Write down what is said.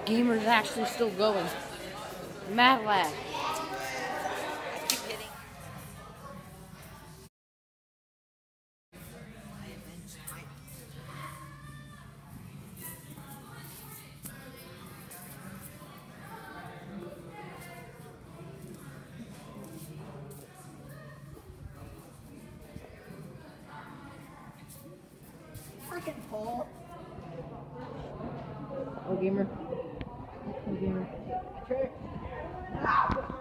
gamer's actually still going. Mad lag. Freaking Paul. Oh, gamer. Oh, gamer. Okay.